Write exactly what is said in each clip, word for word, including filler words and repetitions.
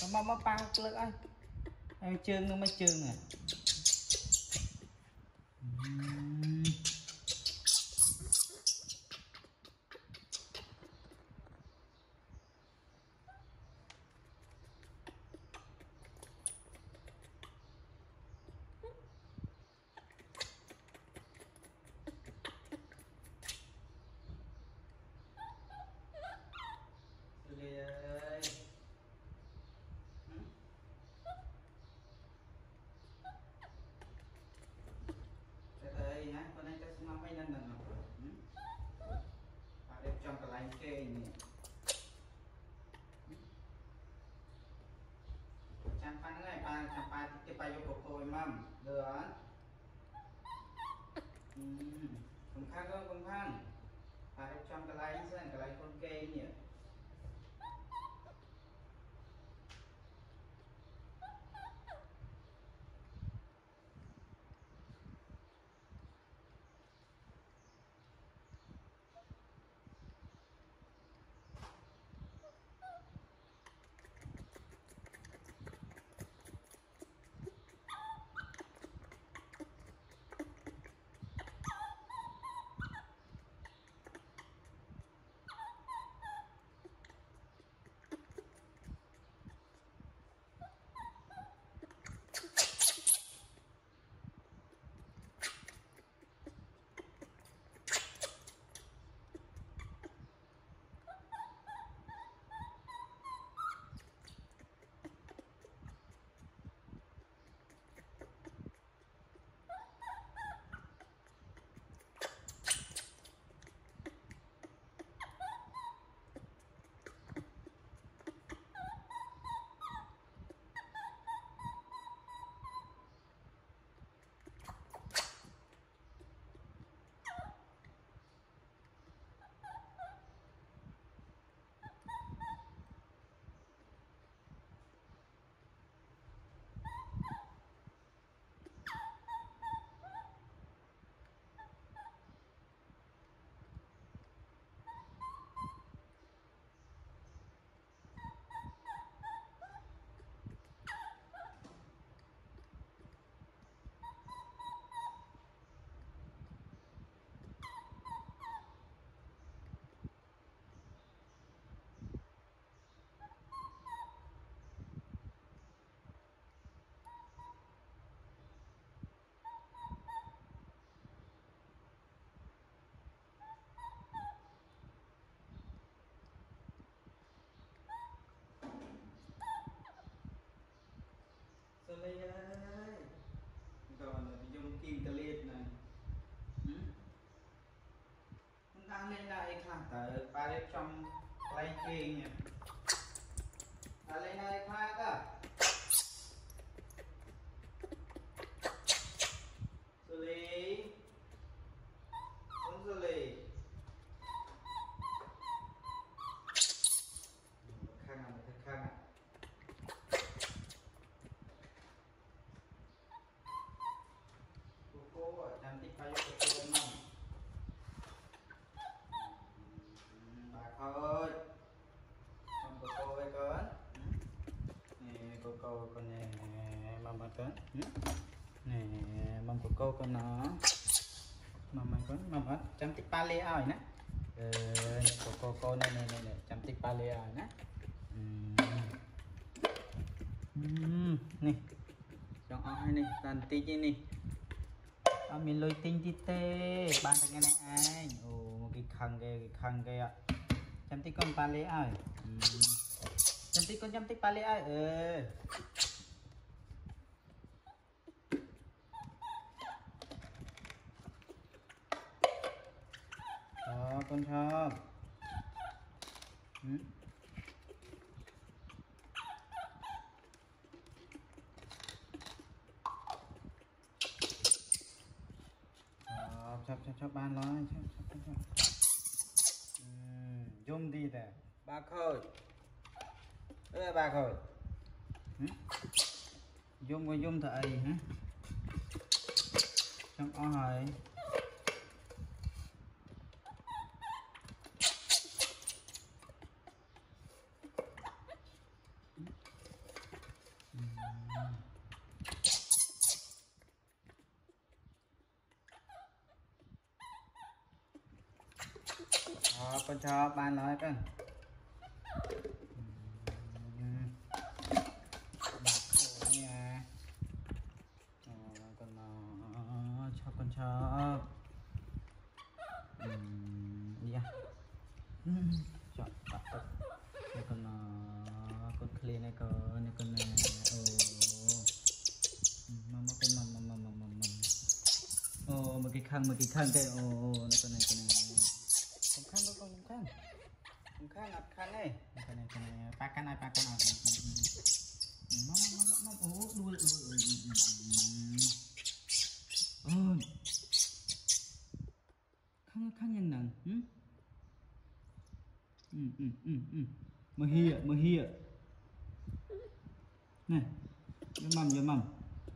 mà mà ba lực ơi em chương nó mới chương à Zhuly ơi. Cái đây hả, con này chắc mà mấy lần lần nào và đẹp trong cái line kê này chăm pan này ba chăm pa tiếp bay vô cổ côi mâm được cùng khăn không cùng khăn và đẹp trong cái line xem cái line con kê nhỉ. Zhuly ơi, còn là dùng kim tơ liệt này, chúng ta lên lại khả tới ba đẹp trong play kê nhỉ, ta lên lại khả cả, Zhuly, không Zhuly, khang à, một khang à. Cô cantik kayu kecil enam bạc ơi con của cô ơi con nè cô cô con nè mama con nè mama của cô con nó mama con mama cantik pale ơi nè cô cô cô này này này cantik pale ơi nè nè trong ai này cantik ini à, mình lôi tinh đi tê ban thằng nghe này anh ồ một cái khăn cái cái khăn cái ạ chăm tí con ba lê ai chăm tí con chăm tí ba lê ai ờ đó con chó chắp chắp chắp ban nói chắp chắp chắp zoom đi nè ba khơi ơi ba khơi zoom qua zoom thầy hả trong ó hỏi con cho ba nói con nha con nó cho con cho dạ chọn đặt này con con clean này con này con này mama con mama mama mama ô một cái khăn một cái khăn cái ô này con này con này con khăn đó con khăn con khăn ngặt khăn này con này con này ba cái này ba cái này mama mama mama ô đuôi ôi ôi khăn khăn nhân nặng ừ ừ ừ ừ mà hia mà hia này vô mầm vô mầm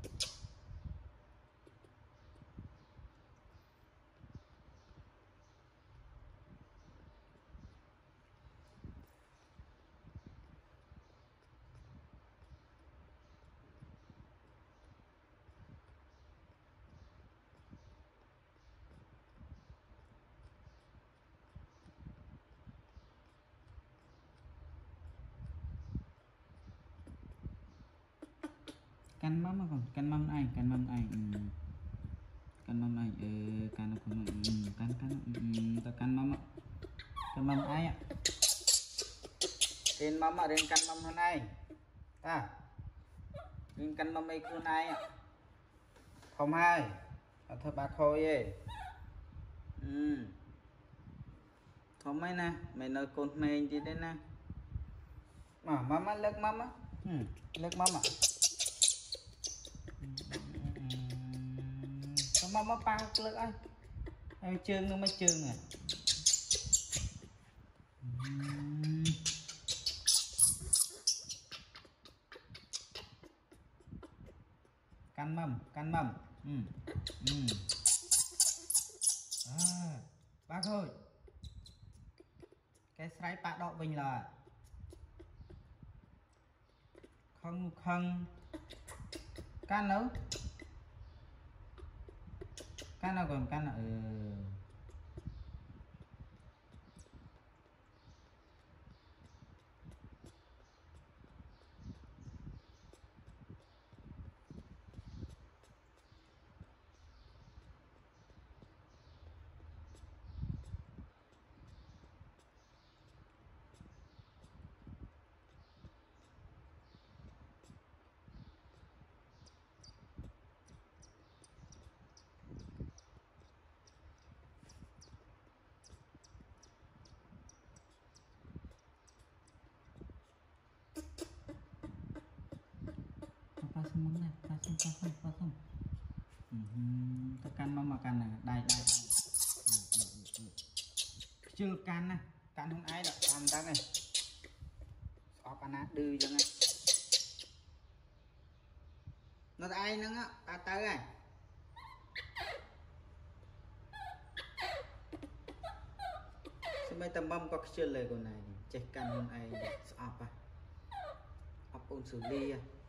căn mắm còn căn mắm anh căn mắm anh ừ. Căn mắm anh ừ, căn căn ừ, căn căn ừ, ta căn mắm căn mắm ai ạ tên mắm ở đây căn mắm hôm nay ta nhưng căn mắm ấy con ai ạ không hai ở thơ bạc thôi ấy ừ không mấy nè mày nói con mày gì đấy nè mà mama lắc mama ừ lắc mama mà mà bao lực anh em chương nó mới chương à căn mầm căn mầm ừ. Ừ. À, bác ơi cái sấy bạc đậu bình là không không căn nữa căn nào còn căn nào ừ. pasang mana pasang pasang pasang hmm, tekan mau makan này đây đây chưa can nè can không ai đâu làm đắng này ọp anh á đưa cho ngay nó ai nữa á ta tới này sao mấy tầm bông có chưa lời của này chết can không ai ọp à ọp ôn xử lý à